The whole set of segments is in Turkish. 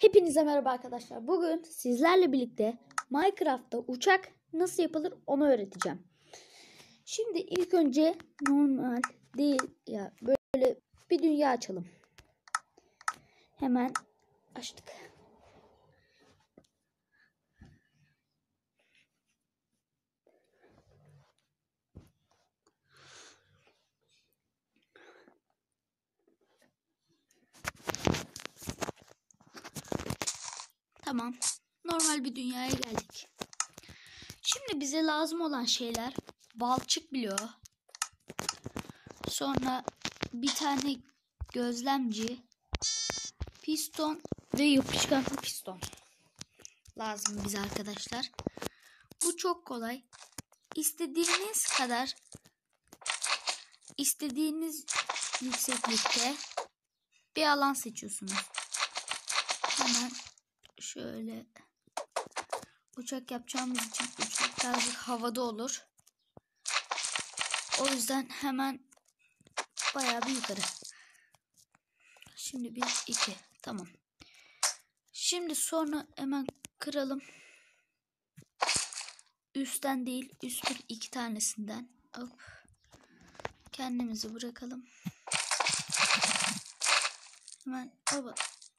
Hepinize merhaba arkadaşlar. Bugün sizlerle birlikte Minecraft'ta uçak nasıl yapılır onu öğreteceğim. Şimdi ilk önce normal değil ya böyle bir dünya açalım. Hemen açtık. Tamam. Normal bir dünyaya geldik. Şimdi bize lazım olan şeyler balçık bloğu. Sonra bir tane gözlemci, piston ve yapışkanlı piston lazım bize arkadaşlar. Bu çok kolay. İstediğiniz kadar, istediğiniz yükseklikte bir alan seçiyorsunuz. Hemen şöyle uçak yapacağımız için uçak birazcık havada olur. O yüzden hemen bayağı bir yukarı. Şimdi 1, 2. Tamam. Şimdi sonra hemen kıralım. Üstten değil, üstün 2 tanesinden. Hop. Kendimizi bırakalım. Hemen hop.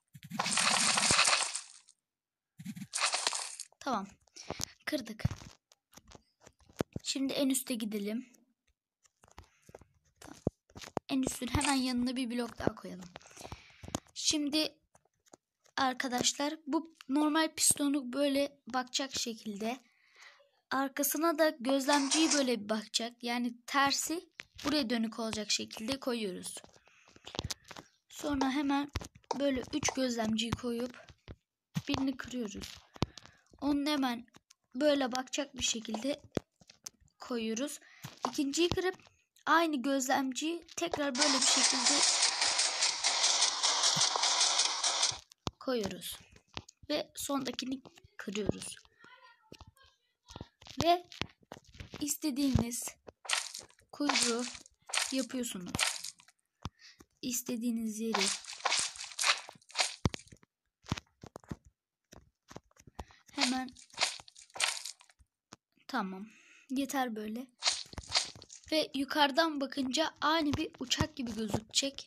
Tamam. Kırdık. Şimdi en üste gidelim. Tamam. En üstün hemen yanına bir blok daha koyalım. Şimdi arkadaşlar bu normal pistonu böyle bakacak şekilde, arkasına da gözlemciyi böyle bakacak, yani tersi buraya dönük olacak şekilde koyuyoruz. Sonra hemen böyle 3 gözlemciyi koyup birini kırıyoruz. Onu hemen böyle bakacak bir şekilde koyuyoruz. İkinciyi kırıp aynı gözlemciyi tekrar böyle bir şekilde koyuyoruz. Ve sondakini kırıyoruz. Ve istediğiniz kuyruğu yapıyorsunuz. İstediğiniz yeri hemen tamam. Yeter böyle. Ve yukarıdan bakınca aynı bir uçak gibi gözükecek.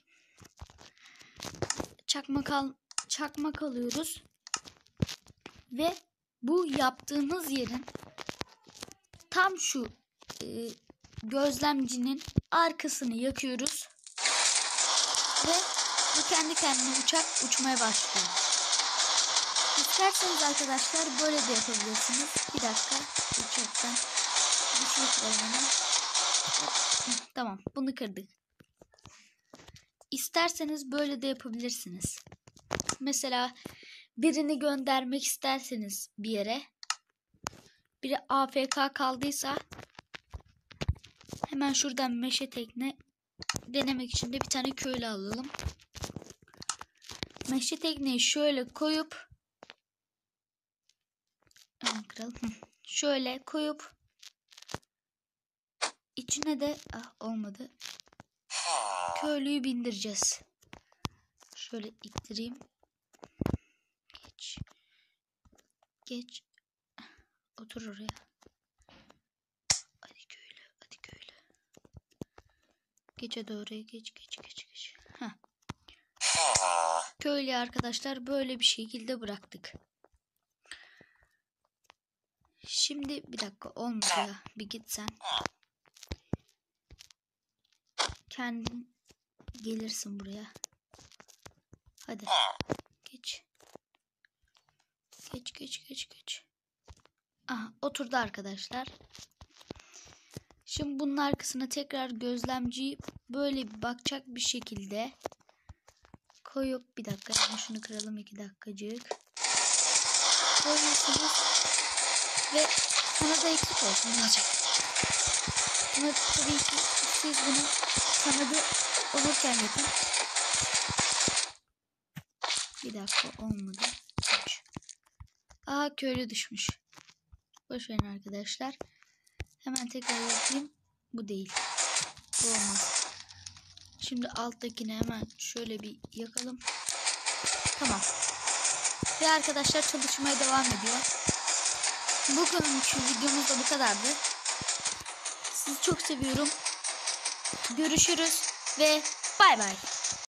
Çakmak alıyoruz. Ve bu yaptığınız yerin tam şu gözlemcinin arkasını yakıyoruz. Ve bu kendi kendine uçak uçmaya başlıyor. İsterseniz arkadaşlar böyle de yapabilirsiniz. Bir dakika. Uçaktan tamam, bunu kırdık. İsterseniz böyle de yapabilirsiniz. Mesela birini göndermek isterseniz bir yere, biri AFK kaldıysa hemen şuradan meşe tekne denemek için de bir tane köylü alalım. Meşe tekneyi şöyle koyup şöyle koyup içine de olmadı. Köylüyü bindireceğiz. Şöyle ittireyim. Geç. Otur oraya. Hadi köylü. Geç hadi oraya. Geç. Heh. Köylü arkadaşlar böyle bir şekilde bıraktık. Şimdi bir dakika, olmadı ya. Bir git sen. Kendin gelirsin buraya. Hadi. Geç. Aha, oturdu arkadaşlar. Şimdi bunun arkasına tekrar gözlemciyi böyle bakacak bir şekilde koyup, bir dakika şunu kıralım 2 dakikacık. Koyuyorsunuz ve sana da eksik olsun olacak. Ama tabii ki siz bunu kanadı olurken yapın. Bir dakika, olmadı. 3. Aha, köylü düşmüş. Boşverin arkadaşlar. Hemen tekrar yapayım. Bu değil. Bu olmaz. Şimdi alttakini hemen şöyle bir yakalım. Tamam. Ve arkadaşlar çalışmaya devam ediyor. Bugünkü videomuz da bu kadardı. Sizi çok seviyorum. Görüşürüz ve bay bay.